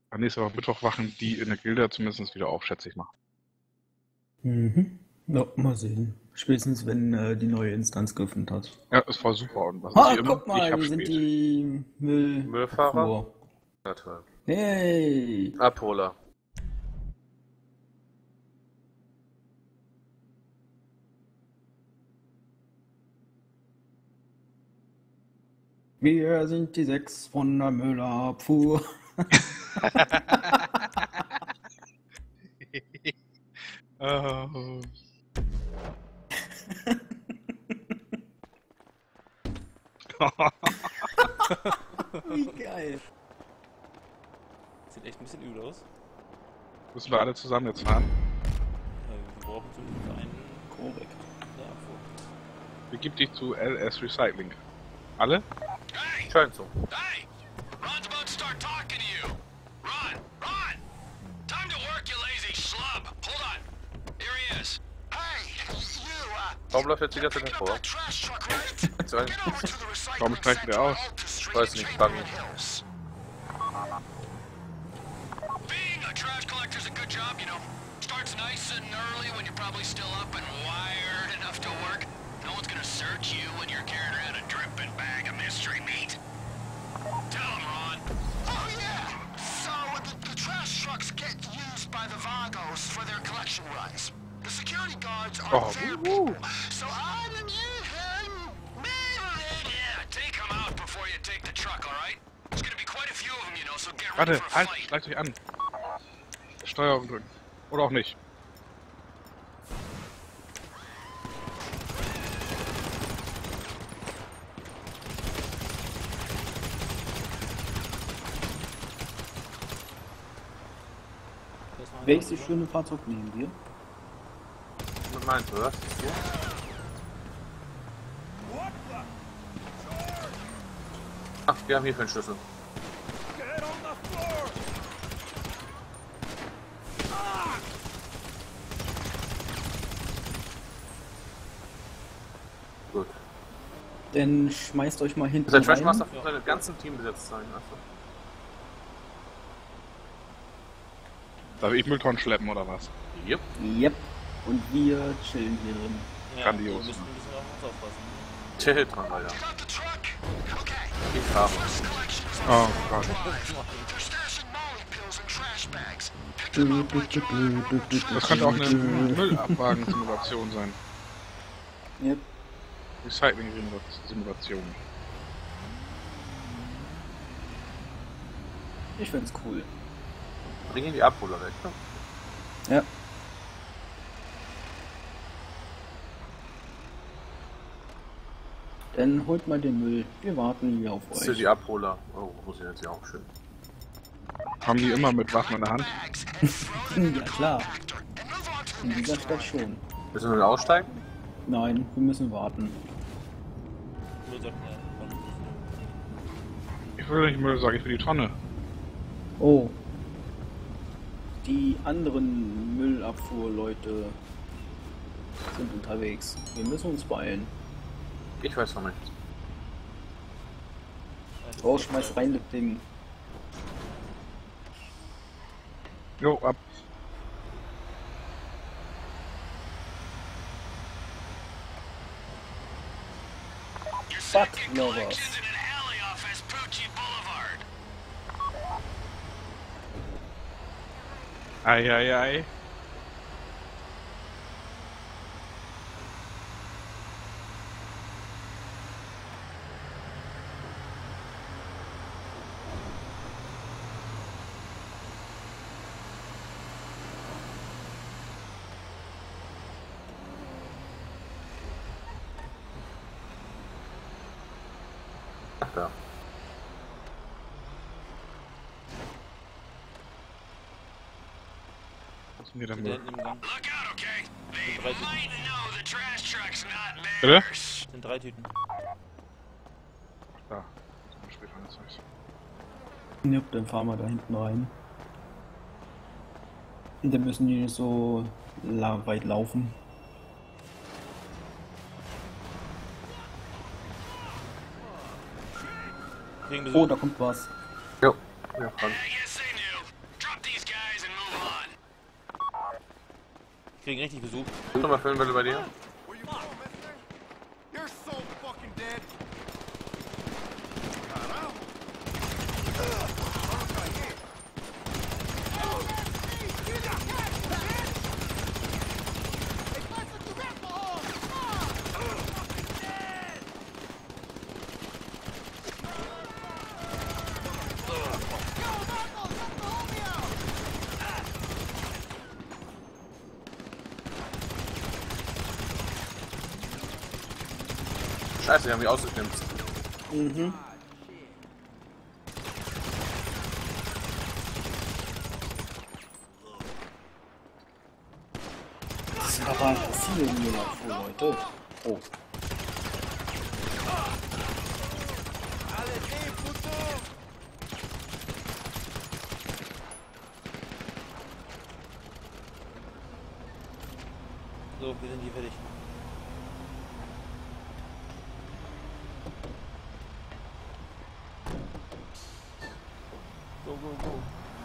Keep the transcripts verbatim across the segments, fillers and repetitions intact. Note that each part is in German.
Am nächsten Woche Mittwoch wachen die in der Gilde zumindest wieder auf, schätze ich mal. Mhm. Ja, mal sehen. Spätestens, wenn äh, die neue Instanz geöffnet hat. Ja, es war super. Und was Ah, ist wie immer? guck mal, Ich hab hier sind spät. die Müll Müllfahrer? Abfuhr. Ja, toll. Hey! Abholer. Wir sind die sechs von der Müllabfuhr. Oh. Wie geil. Sieht echt ein bisschen übel aus. Müssen wir alle zusammen jetzt fahren? Äh, wir brauchen zumindest einen Korrekt. der Abfuhr. Begib dich zu L S Recycling. Alle? Hey! Scheint so. Hey! Ron's about to start talking to you! Ron! Ron! Time to work, you lazy schlub! Hold on! Here he is. Hey! You, uh... Warum läuft jetzt die ganze Zeit picking up vor? that trash truck, right? Sorry. Get over to the recycling Warum streicht center der aus? on Alta Street Weiß in nicht, Chamberlain Buggy. Hills. Being a trash collector's a good job, you know. Starts nice and early when you're probably still up and wired enough to work. No one's gonna search you when you're carrying around a dripping bag of mystery meat. Tell him, Ron. Oh, yeah. So the, the trash trucks get used by the Vagos for their collection runs. The security guards are Oh, fair woo-woo. people. So I'm yeah, take them out before you take the truck, all right? There's gonna be quite a few of them, you know, so get ready Warte, for a halt, fight. schleicht euch an. Steuerung drücken. Oder auch nicht. Das war Welches einfach- schöne Fahrzeug nehmen wir? Was meinst du, was? Ach, wir haben hier keinen Schlüssel. Gut. Dann schmeißt euch mal hinten Das heißt, Trashmaster rein. muss seine ganzen Team besetzt sein. Achso. Darf ich Mülltonnen schleppen oder was? Yep. Yep. Und wir chillen hier drin. Ja, Grandios. wir müssen ein bisschen auf uns aufpassen. Chill dran, Alter. Get out the truck. Okay. Ich fahre. First collection is Oh Gott. They're stashing Molly pills in trash bags. Pick them up like you're Das könnte auch eine Müllabwagen-Simulation sein. Yep. Recycling-Simulation. Ich find's cool. Bringen die Abholer weg, ne? Ja. Dann holt mal den Müll. Wir warten hier auf Das sind euch. die Abholer. Oh, muss ich jetzt ja auch schön. Haben die immer mit Waffen in der Hand? bags and throw them Ja klar, and move on to the in next dieser one. Stadt schon. Müssen wir aussteigen? Nein, wir müssen warten. Nur sagt er, komm. Ich will nicht Müll sagen, ich will die Tonne. Oh. Die anderen Müllabfuhrleute sind unterwegs. Wir müssen uns beeilen. Ich weiß noch nicht. Oh, schmeiß rein das Ding. Jo, ab. Your Fuck second lovers. collection's in an alley off Vespucci Boulevard. Ei, ei, ei. Ach da. Was ist denn hier der Sind da Müll? hinten im Gang. Look out, okay? They Drei Tüten. might know the trash truck's not Bitte? theirs. Sind drei Tüten. Da. Das spielt alles Zeug. Ja, dann fahren wir da hinten rein. Und dann müssen die nicht so la weit laufen. Kriegen Oh, Besuch. da kommt was. Jo. Ja, dran. I guess they knew. kriegen richtig Besuch. Nochmal filmen bitte bei dir. Where you from, mister? You're so fucking dead. Caralho. Vamos cair. Scheiße, die haben mich ausgeknipst. Mhm. Das ist aber passieren hier noch vor, Leute. Oh. So, wir sind hier fertig. Go, go, go.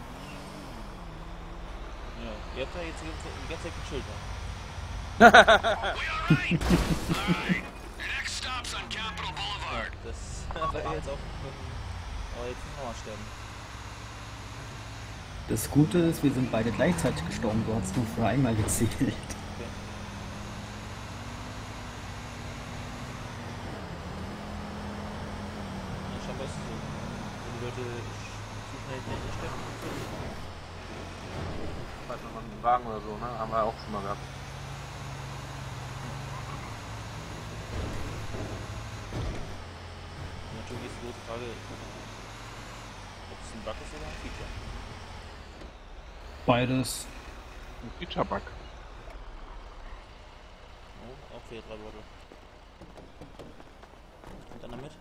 Ja, ihr habt da jetzt die ganze, die ganze Zeit gechillt. We alright? Alright. Your next stop's on Capitol Ja, Boulevard. das war jetzt auch. Aber jetzt müssen wir mal sterben. Das Gute ist, wir sind beide gleichzeitig gestorben. Du hast nur für einmal gezählt. Okay. Ja, scheinbar ist es so. Wenn die Leute zu schnell nicht sterben. Warte mal, einen Wagen oder so, ne? Haben wir auch schon mal gehabt. Natürlich ist die große Frage, ob es ein Bug ist oder ein Feature. Beides. Ein Feature-Bug. Oh, okay, drei Worte. Und dann damit?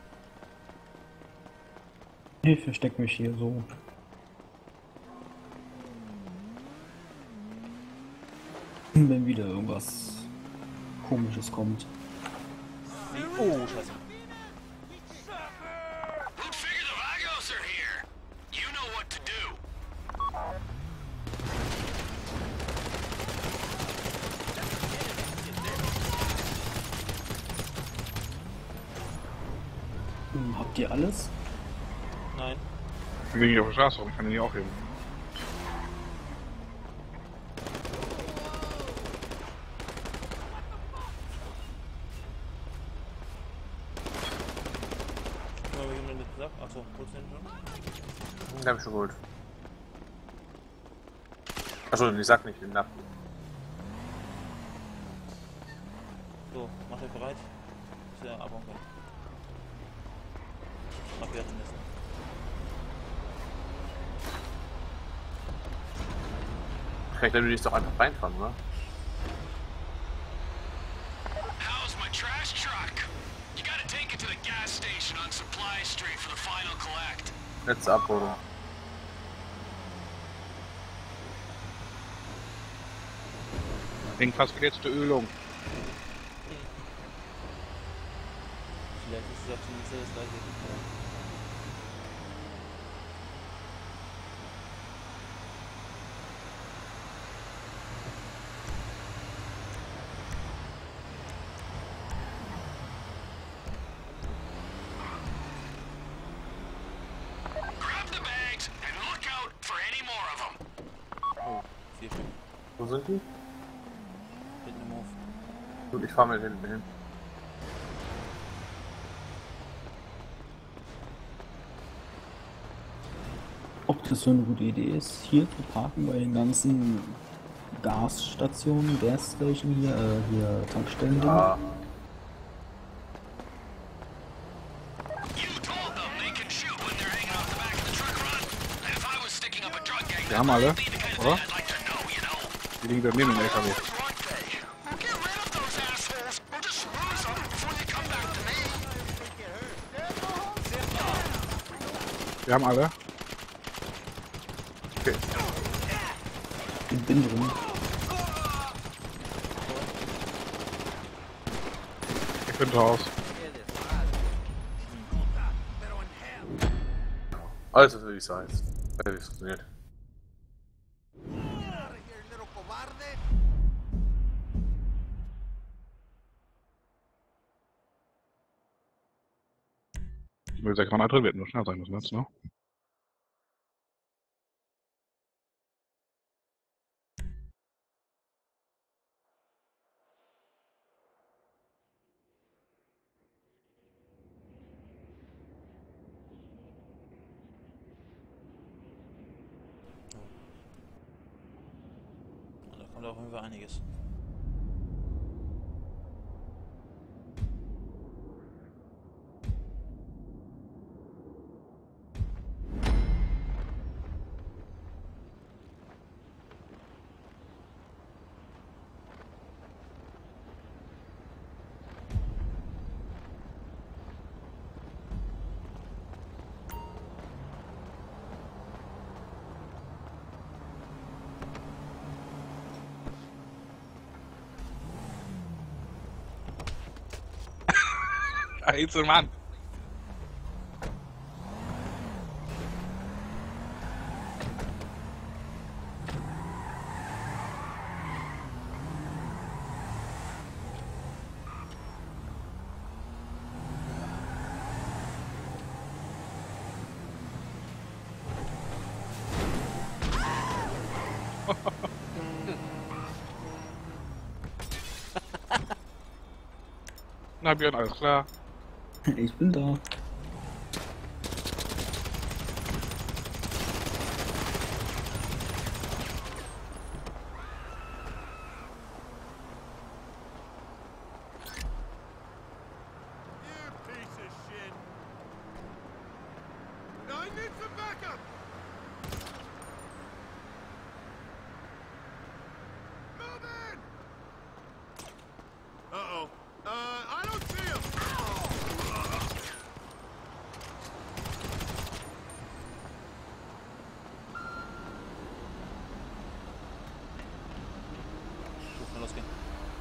Ich versteck mich hier so. Wenn wieder irgendwas Komisches kommt. Oh, scheiße. We'll figure the Vagos are here. You know what to do. Hm, habt ihr alles? Nein. Ich bin nicht auf der Straße rum, ich kann den hier auch heben. Guck mal, wie jemand mit gesagt. Achso, wo ist denn schon? Den hab ich schon geholt. Achso, ich sag nicht den Nacht. So, macht euch bereit. Ist ja abhauen können. Abwerten müssen. Vielleicht würde ich doch einfach reinfahren, oder? How's my trash truck? You gotta take it to the gas station on Supply Street for the final collect. Letzte Abholung. Wegen fast verletzte Ölung. Vielleicht ist es auch zumindest das gleiche. Grab the bags and look out for any more of them. Oh, vier Stück. Wo sind die? Hinten im Hof. Gut, ich fahr mit hinten hin. Ob das so eine gute Idee ist, hier zu parken bei den ganzen Gasstationen, Gasstation hier, äh, hier Tankstellen. Ah, You told them they can shoot when they're hanging off the back of the truck, Ron. And if I was sticking up a drug gang, Wir haben alle, that'd be the kind of oder? thing I'd like to know, you know? Die liegen da neben dem L K W. Get rid of those assholes, or just lose them before they come back to me. Wir haben alle. okay. Ich bin drin. Ich bin raus. Alles, was wirklich so heißt. Wie es funktioniert. Get out of here, little cobarde. null sechs neun drin wird nur schnell sein müssen jetzt, ne? Und da kommt auch irgendwie einiges. Einzelmann! Na Björn, alles klar. Ich bin da. You piece of shit. I need some backup. Move in. Uh-oh. Uh, I don't see him. Gut, mal losgehen.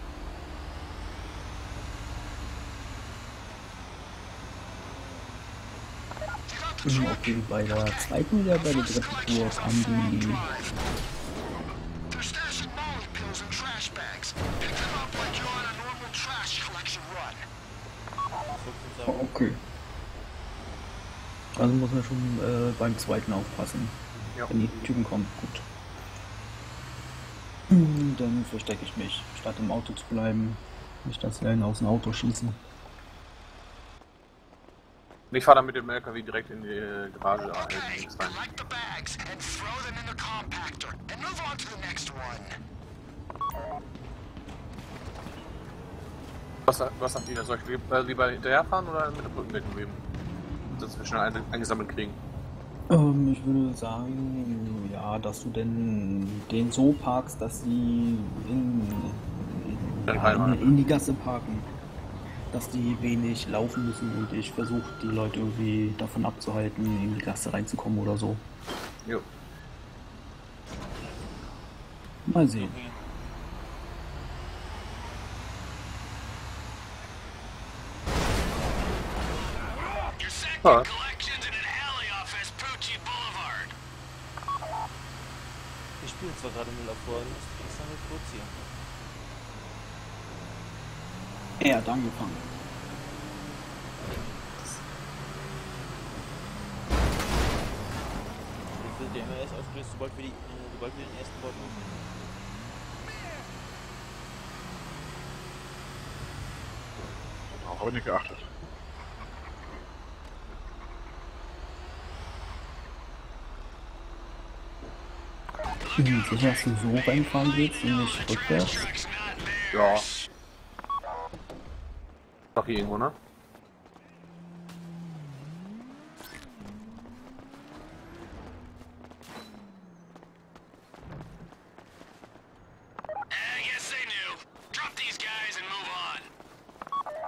Mhm, okay, bei der zweiten oder bei der dritten Tour kam die. They're stashing molly pills in trash bags. Pick them up like you're on a normal trash collection run. So viel sagen. Oh, okay. Also muss man schon äh, beim zweiten aufpassen. Ja. Wenn die Typen kommen, gut. Hm, Dann verstecke ich mich, statt im Auto zu bleiben. Nicht, dass sie einen aus dem Auto schießen. Ich fahre dann mit dem L K W direkt in die äh, Garage Okay, äh, links rein. collect the bags and throw them in the compactor. And move on to the next one. Was, was sagt ihr? Soll ich lieb- äh, lieber hinterherfahren oder mit der Brückendeckung leben? Dass wir schnell ein, eingesammelt kriegen. Ähm, ich würde sagen, ja, dass du denn den so parkst, dass sie in, in, Dann ja, rein, in, in die Gasse parken. Dass die wenig laufen müssen und ich versuche die Leute irgendwie davon abzuhalten, in die Gasse reinzukommen oder so. Jo. Mal sehen. Okay. Your second Huh. collection's in an alley off Vespucci Boulevard. Wir spielen zwar gerade Müll vor, ich muss extra mit produzieren. Er hat angefangen. Jetzt wird der M R S ausgelöst, sobald wir, die, äh, sobald wir den ersten Bot machen. Auch habe ich nicht geachtet. Hm, sicher, dass du so reinfahren willst und nicht rückwärts? Truck's not Ja. theirs. Doch hier irgendwo, ne? I guess they knew. Drop these guys and move on.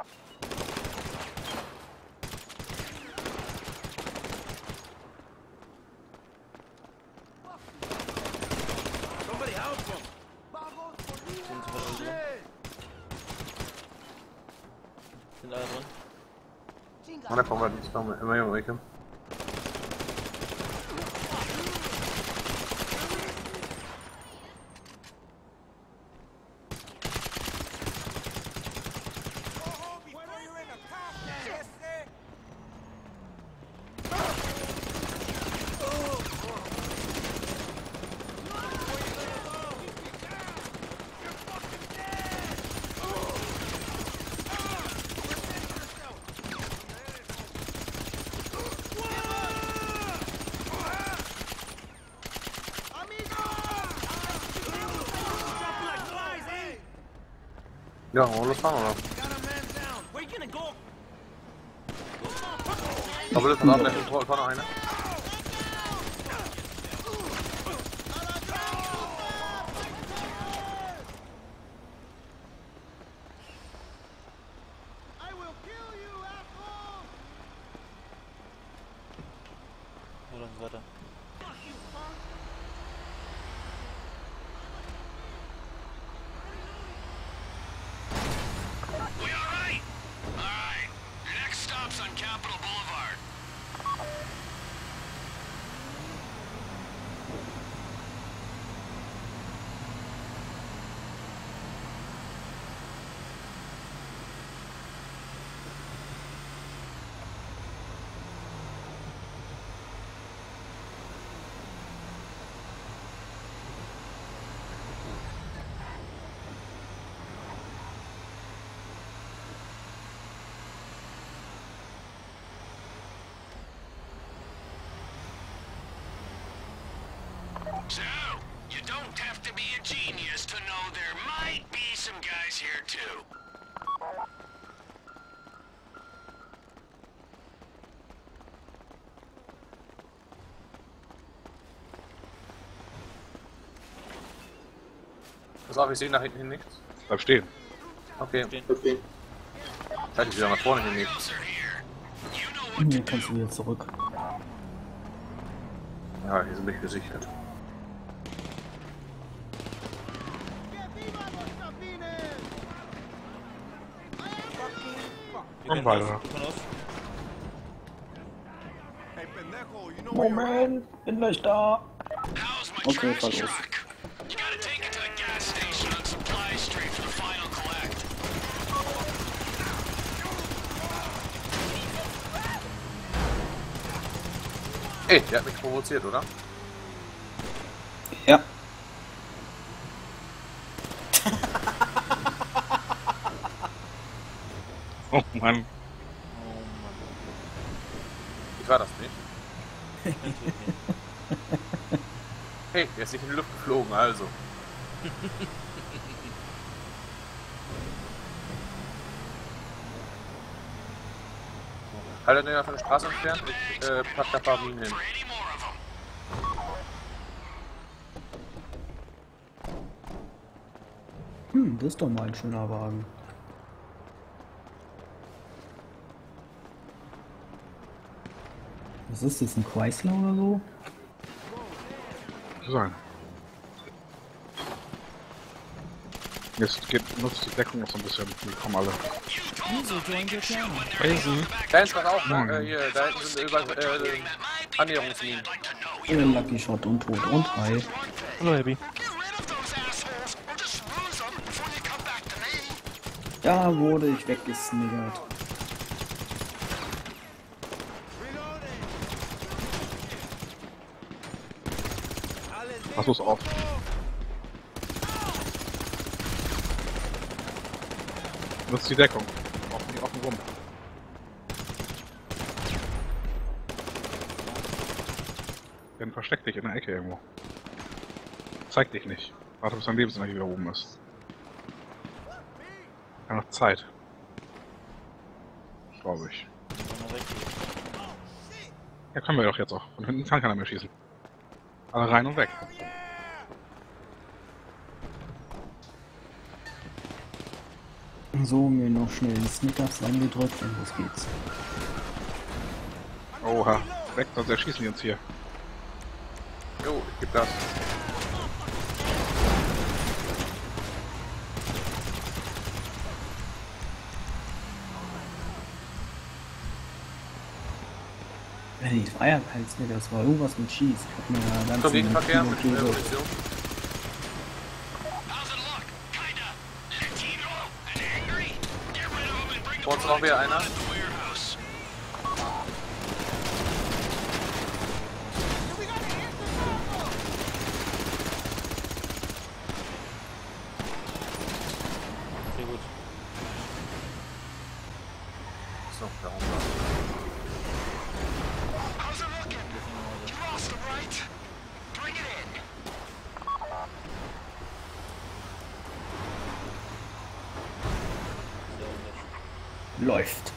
Somebody help him. Sind sofort alle drin. Sind alle drin. Und da kommen wir nicht noch immer hier weg. Ja, wollen wir losfahren, oder? Got a man down. Where you gonna go? Aber das war gleich im Tor, Tor noch einer. I will kill you, asshole! Ja, dann weiter. Fuck you, punk! We alright? Alright. Your next stop's on Capitol Boulevard. So, you don't have to be a genius to know there might be some guys here too. Pass auf, ich sehe nach hinten hin nichts. Bleib stehen. Okay. Stehen. Vielleicht wieder nach vorne hin nichts. Closer here. You know what to Hier kannst du do. wieder zurück. Ja, hier sind nicht gesichert. Que viva los Sabines! Fucking fuck. Wir Komm können weiter. auf, wir können auf. Hey, pendejo, you know where you're at? Moment, bin gleich da. How's my Okay, trash fall los. truck? You gotta take it to the gas station on Supply Street for the final collect. Ey, der hat mich provoziert, oder? Ja. Oh Mann. Oh Mann. Ich war das nicht. Natürlich nicht. Hey, der ist nicht in die Luft geflogen, also. Haltet den von der Straße entfernt, ich äh, pack da ein paar Minen hin. For any more of them. Hm, das ist doch mal ein schöner Wagen. Was ist das, ein Chrysler oder so? Zu sein. Jetzt geht, nutzt die Deckung noch so ein bisschen. Die kommen alle. Crazy. Fans, pass auf, ne? Äh, hier, da hinten sind über, äh, Annäherungsminen. Äh, Lucky Shot und tot und Hi. Hallo, Happy. Get rid of those assholes or just lose them before they come back to me. Da wurde ich weggesniggert. Pass los auf. Nutzt die Deckung. Offen, offen rum. Dann versteck dich in der Ecke irgendwo. Zeig dich nicht. Warte, bis dein Lebensenergie wieder oben ist. Wir haben noch Zeit. Glaube ich. Ja, können wir doch jetzt auch. Von hinten kann keiner mehr schießen. Alle rein und weg. So, mir noch schnell den Snickers reingedrückt und los geht's. Oha. Weg, sonst erschießen die uns hier. Jo, ich geb Gas. Ja, die Feierkeitsnigger, das war irgendwas mit Schieß. Ich hab mir ja ganz Zum Gegenverkehr mit Kilo- äh, Munition. How's it look? Kinda Latino and angry? Get rid of them and bring Vor the uns noch wieder einer. at the warehouse. Sehr gut. So, da oben. How's it looking? You lost them, right? Bring it in. Läuft.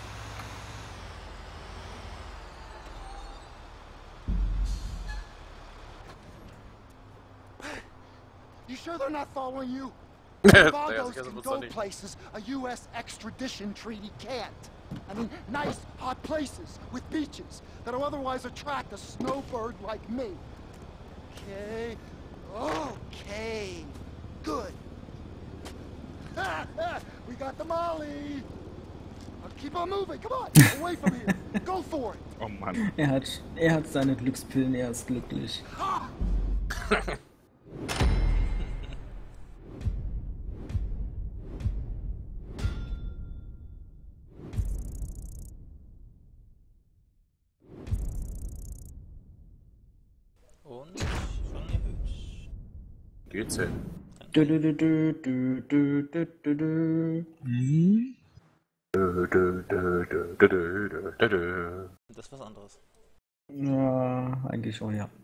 You sure they're not following you? Der Vagos ist can jetzt go nicht. places a U S extradition treaty can't. I mean, nice, hot places with beaches that'll otherwise attract a snowbird like me. Okay. Okay. Good. We got the Molly. Now keep on moving. Come on. Away from here. Go for it. Oh Mann. Er hat, er hat seine Glückspillen, er ist glücklich. Ha! Und schon erhöht. Geht's hin. Du, du, du, du, du, du, du, du, du. Dö, dö, dö, dö, dö, dö, dö, dö. Das ist was anderes. Ja, eigentlich schon, ja.